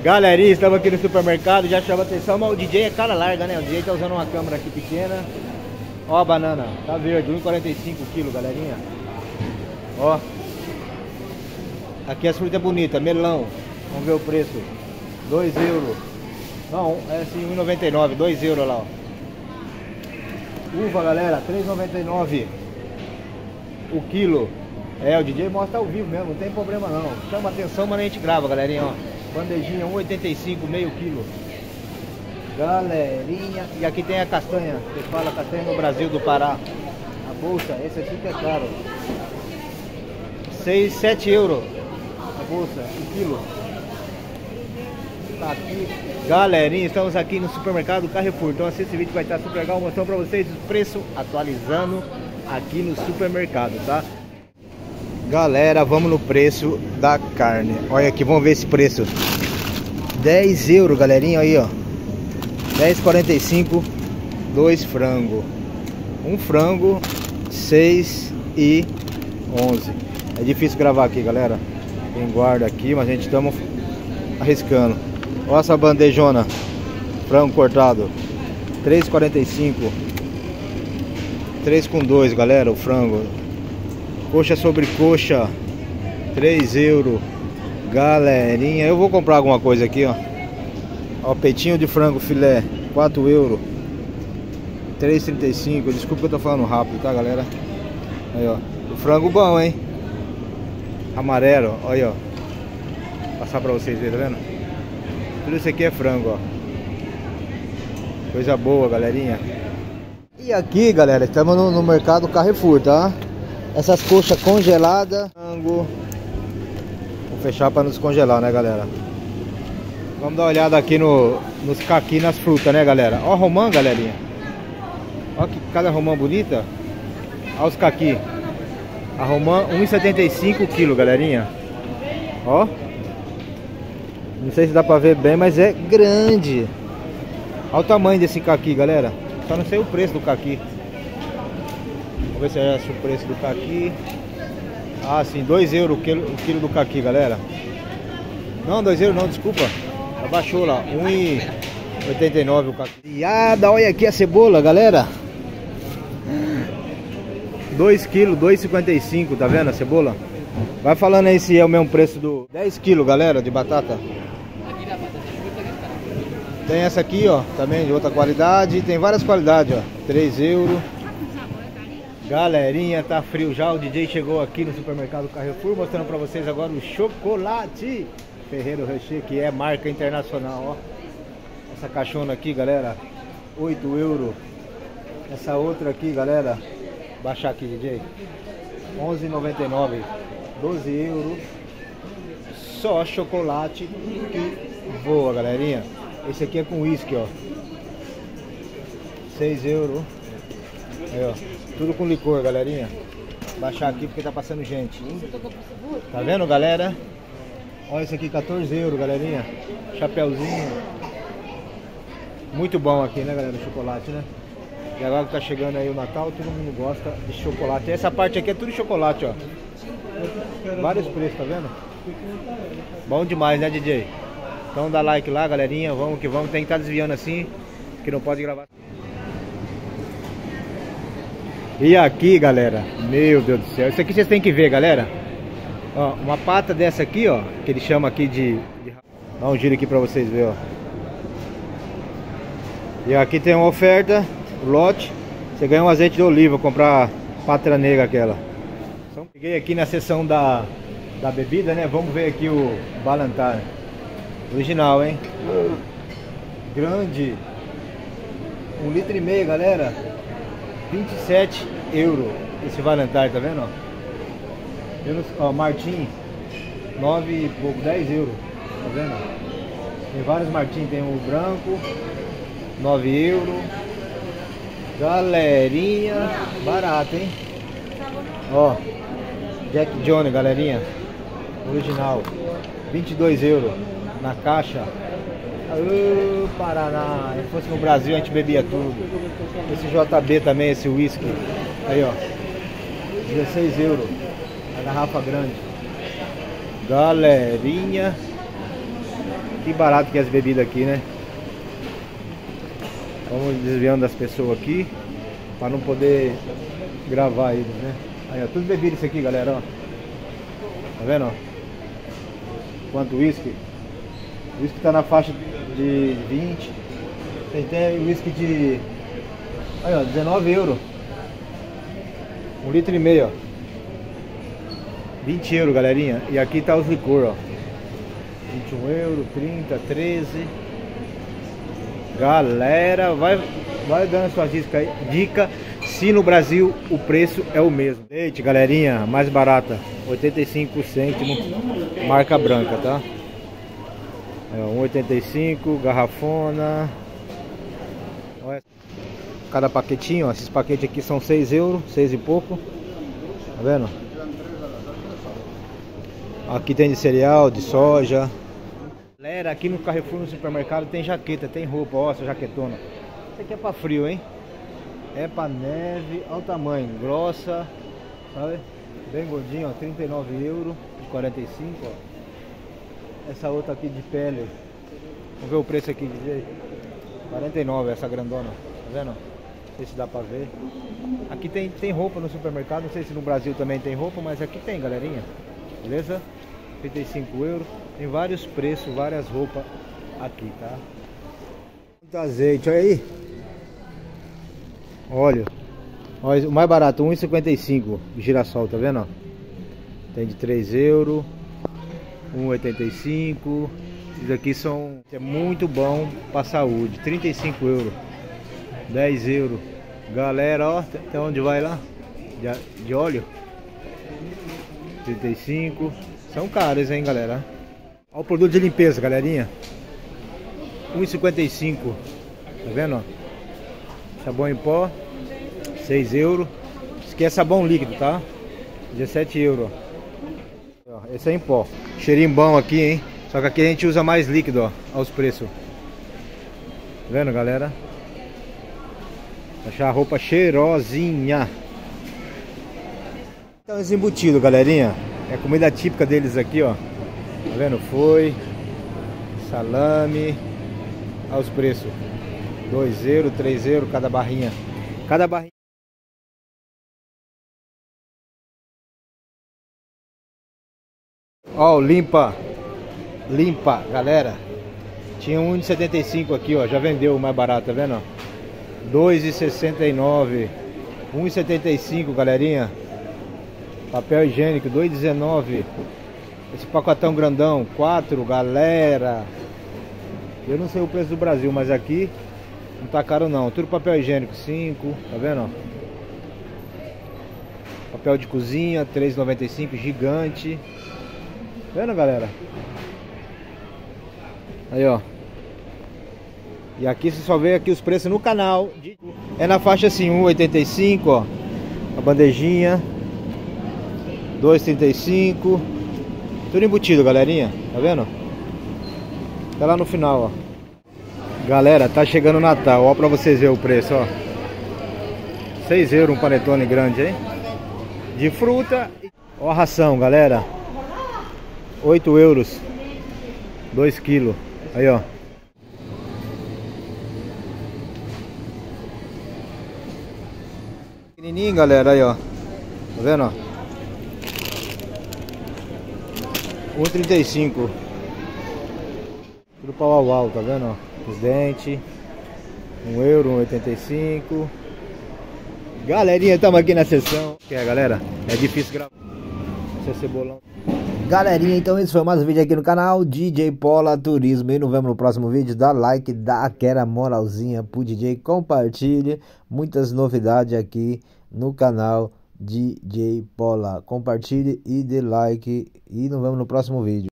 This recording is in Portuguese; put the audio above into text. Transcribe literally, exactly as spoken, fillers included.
Galerinha, estamos aqui no supermercado, já chama atenção, mas o D J é cara larga, né? O D J tá usando uma câmera aqui pequena. Ó a banana, tá verde, um e quarenta e cinco quilo, galerinha. Ó. Aqui as frutas bonitas, melão. Vamos ver o preço. dois euros. Não, é assim, um e noventa e nove, dois euros lá, ó. Uva, galera, três e noventa e nove o quilo. É, o D J mostra ao vivo mesmo, não tem problema não. Chama atenção, mas a gente grava, galerinha, ó. Bandejinha, um e oitenta e cinco, meio quilo. Galerinha. E aqui tem a castanha. Você fala castanha no Brasil do Pará. A bolsa, esse aqui que é caro. seis, sete euros. A bolsa, um quilo. Tá aqui. Galerinha, estamos aqui no supermercado Carrefour. Então assista esse vídeo, vai estar super legal. Mostrando pra vocês o preço atualizando aqui no supermercado, tá? Galera, vamos no preço da carne. Olha aqui, vamos ver esse preço. dez euros, galerinha, aí ó. dez e quarenta e cinco, dois frango. Um frango, seis e onze. É difícil gravar aqui, galera. Tem guarda aqui, mas a gente estamos arriscando. Olha essa bandejona. Frango cortado. três e quarenta e cinco. três com dois, galera, o frango. Coxa sobre coxa, três euros. Galerinha, eu vou comprar alguma coisa aqui, ó. Ó, peitinho de frango filé, quatro euros. três e trinta e cinco. Desculpa que eu tô falando rápido, tá, galera? Aí, ó. O frango bom, hein? Amarelo, olha, ó. Vou passar pra vocês verem, tá vendo? Tudo isso aqui é frango, ó. Coisa boa, galerinha. E aqui, galera, estamos no, no mercado Carrefour, tá? Essas coxas congeladas, frango. Vou fechar para nos congelar, né, galera? Vamos dar uma olhada aqui no, nos caqui, nas frutas, né, galera? Ó, romã, galerinha. Ó que cada romã bonita. Ó os caqui. A romã, um e setenta e cinco quilo, galerinha. Ó. Não sei se dá pra ver bem, mas é grande. Olha o tamanho desse caqui, galera. Só não sei o preço do caqui. Vamos ver se eu acho o preço do caqui. Ah, sim, dois euros o quilo, o quilo do caqui, galera. Não, dois euros não, desculpa. Abaixou lá, um e oitenta e nove o caqui. E ah, olha aqui a cebola, galera. dois quilos, dois e cinquenta e cinco, tá vendo a cebola? Vai falando aí se é o mesmo preço do... dez quilos, galera, de batata. Tem essa aqui, ó, também de outra qualidade. Tem várias qualidades, ó. três euros. Galerinha, tá frio já. O D J chegou aqui no supermercado Carrefour, mostrando pra vocês agora o chocolate Ferrero Rocher, que é marca internacional, ó. Essa caixona aqui, galera, oito euros. Essa outra aqui, galera, baixar aqui, D J, onze e noventa e nove, doze euros. Só chocolate que voa, galerinha. Esse aqui é com uísque, ó, seis euros. Aí, ó, tudo com licor, galerinha. Baixar aqui porque tá passando gente. Tá vendo, galera? Olha esse aqui, quatorze euros, galerinha. Chapeuzinho. Muito bom aqui, né, galera? O chocolate, né? E agora que tá chegando aí o Natal, todo mundo gosta de chocolate. E essa parte aqui é tudo chocolate, ó. Vários preços, tá vendo? Bom demais, né, D J? Então dá like lá, galerinha. Vamos que vamos. Tem que estar desviando assim, que não pode gravar. E aqui, galera, meu Deus do céu, isso aqui vocês têm que ver, galera. Ó, uma pata dessa aqui, ó, que ele chama aqui de, de... Dá um giro aqui pra vocês verem, ó. E aqui tem uma oferta, lote. Você ganha um azeite de oliva, comprar patra negra aquela. Então, peguei aqui na seção da, da bebida, né? Vamos ver aqui o Balantar. Original, hein? Grande. Um litro e meio, galera. vinte e sete euros esse Valentar, tá vendo? Ó, Eu, ó, Martim, nove e pouco, dez euros, tá vendo? Tem vários Martim, tem o branco, nove euros. Galerinha, barato, hein? Ó, Jack Johnny, galerinha, original, vinte e dois euros na caixa. Ô, Paraná, se fosse no Brasil a gente bebia tudo. Esse J B também, esse whisky. Aí, ó, dezesseis euros a garrafa grande. Galerinha, Que barato que é as bebidas aqui, né? Vamos desviando das pessoas aqui para não poder gravar eles, né? Aí, ó, tudo bebida isso aqui, galera, ó. Tá vendo, ó? Quanto whisky? O whisky tá na faixa de vinte. Tem até whisky de... Aí, ó, dezenove euros. Um litro e meio, ó. vinte euros, galerinha. E aqui tá os licor, ó. vinte e um euros, trinta, treze. Galera, vai, vai dando suas dicas aí. Dica se no Brasil o preço é o mesmo. Leite, galerinha, mais barata, oitenta e cinco cêntimos, marca branca, tá? É, um e oitenta e cinco, garrafona. Olha. Cada paquetinho, ó, esses paquetes aqui são seis euros, seis e pouco. Tá vendo? Aqui tem de cereal, de soja. Galera, aqui no Carrefour, no supermercado, tem jaqueta, tem roupa, ó, essa jaquetona. Isso aqui é pra frio, hein? É pra neve, olha o tamanho, grossa, sabe? Bem gordinho, ó, trinta e nove euros e quarenta e cinco, ó. Essa outra aqui de pele, vamos ver o preço aqui, D J. quarenta e nove, essa grandona, tá vendo? Não sei se dá pra ver. Aqui tem, tem roupa no supermercado, não sei se no Brasil também tem roupa, mas aqui tem, galerinha. Beleza? trinta e cinco euros. Tem vários preços, várias roupas aqui, tá? Muito azeite, olha aí. Olha. Olha o mais barato, um e cinquenta e cinco de girassol, tá vendo? Tem de três euros, um e oitenta e cinco. Esses aqui são... é muito bom pra saúde. trinta e cinco euros. dez euros. Galera, ó, até onde vai lá? De, de óleo. trinta e cinco. São caros, hein, galera. Olha o produto de limpeza, galerinha. um e cinquenta e cinco. Tá vendo, ó? Sabão em pó, seis euros. Esse aqui é sabão líquido, tá? dezessete euros. Ó, esse é em pó. Cheirinho bom aqui, hein? Só que aqui a gente usa mais líquido, ó. Olha os preços. Tá vendo, galera? Achar a roupa cheirosinha. Então esse embutido, galerinha, é comida típica deles aqui, ó. Tá vendo? Foi salame. Olha os preços. dois euros, três euros cada barrinha. Cada barrinha. Ó, o limpa. Limpa, galera. Tinha um e setenta e cinco aqui, ó. Já vendeu o mais barato, tá vendo? dois e sessenta e nove. um e setenta e cinco, galerinha. Papel higiênico, dois e dezenove. Esse pacotão grandão, quatro, galera. Eu não sei o preço do Brasil, mas aqui não tá caro não. Tudo papel higiênico, cinco, tá vendo? Papel de cozinha, três e noventa e cinco, gigante. Tá vendo, galera? Aí, ó. E aqui você só vê aqui os preços no canal. É na faixa assim, um e oitenta e cinco, ó. A bandejinha. dois e trinta e cinco. Tudo embutido, galerinha. Tá vendo? Tá lá no final, ó. Galera, tá chegando o Natal. Ó, pra vocês verem o preço, ó. seis euros um panetone grande, hein? De fruta. Ó a ração, galera. oito euros. dois quilos. Aí, ó. Pequenininho, galera. Aí, ó. Tá vendo, ó? um e trinta e cinco. Tudo pau ao alto, tá vendo, ó? Os dentes. um euro, um e oitenta e cinco. Galerinha, estamos aqui na sessão. Que é, galera? É difícil gravar. Esse é cebolão. Galerinha, então esse foi mais um vídeo aqui no canal D J Pola Turismo. E nos vemos no próximo vídeo. Dá like, dá aquela moralzinha pro D J. Compartilhe. Muitas novidades aqui no canal D J Pola. Compartilhe e dê like. E nos vemos no próximo vídeo.